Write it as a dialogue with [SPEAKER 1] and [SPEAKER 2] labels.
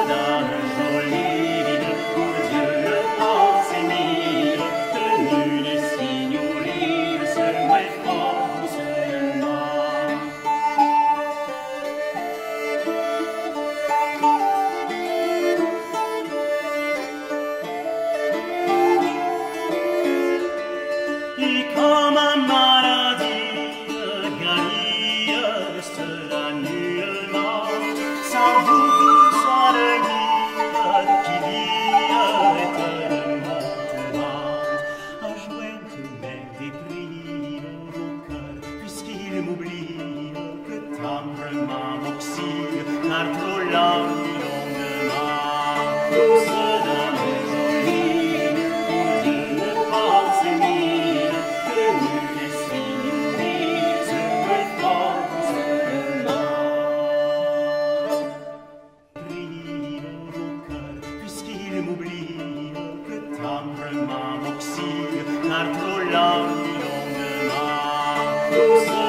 [SPEAKER 1] dame jolie, pour Dieu le pense mille, tenue de signorine, seulement fort seulement. Et comme un maladie guérie sera nullement, sans vous douce avenir qui vit éternellement tourmente, à joindre mes débris au cœur, puisqu'il m'oublie, que tendrement m'auxile, car trop lent du lendemain. Douce dame jolie, pour Dieu ne pense mille, tenue de signorine, seulement fort seulement. Brille au cœur, puisqu'il m'oublie, que tendrement m'auxile, car trop lent du lendemain.